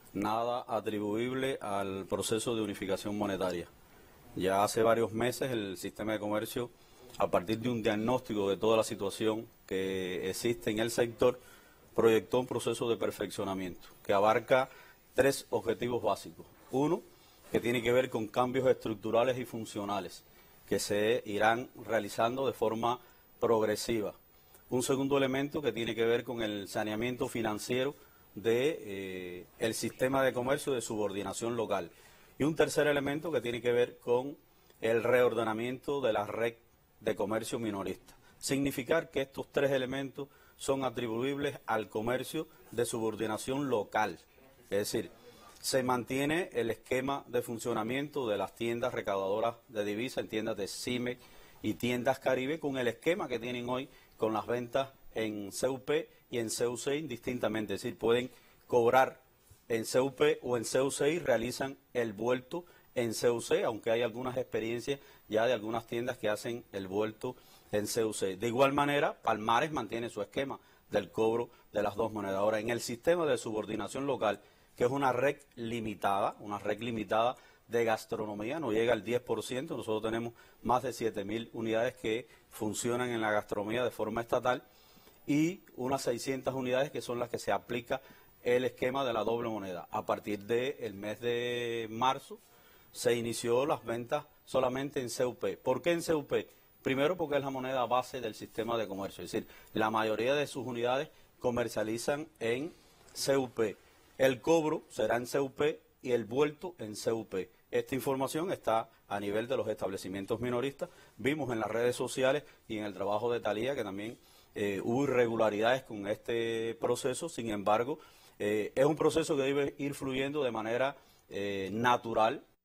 nada atribuible al proceso de unificación monetaria. Ya hace varios meses el sistema de comercio, a partir de un diagnóstico de toda la situación que existe en el sector, proyectó un proceso de perfeccionamiento que abarca tres objetivos básicos. Uno, que tiene que ver con cambios estructurales y funcionales que se irán realizando de forma progresiva. Un segundo elemento que tiene que ver con el saneamiento financiero de el sistema de comercio de subordinación local. Y un tercer elemento que tiene que ver con el reordenamiento de la red de comercio minorista. Significar que estos tres elementos son atribuibles al comercio de subordinación local. Es decir, se mantiene el esquema de funcionamiento de las tiendas recaudadoras de divisas, en tiendas de CIMEC y tiendas Caribe, con el esquema que tienen hoy con las ventas en CUP y en CUC indistintamente. Es decir, pueden cobrar en CUP o en CUC y realizan el vuelto en CUC, aunque hay algunas experiencias ya de algunas tiendas que hacen el vuelto en CUC. De igual manera, Palmares mantiene su esquema del cobro de las dos monedas. Ahora, en el sistema de subordinación local, que es una red limitada de gastronomía, no llega al 10%, nosotros tenemos más de 7.000 unidades que funcionan en la gastronomía de forma estatal y unas 600 unidades que son las que se aplica el esquema de la doble moneda. A partir del mes de marzo se inició las ventas solamente en CUP. ¿Por qué en CUP? Primero porque es la moneda base del sistema de comercio, es decir, la mayoría de sus unidades comercializan en CUP. El cobro será en CUP y el vuelto en CUP. Esta información está a nivel de los establecimientos minoristas. Vimos en las redes sociales y en el trabajo de Talía que también hubo irregularidades con este proceso. Sin embargo, es un proceso que debe ir fluyendo de manera natural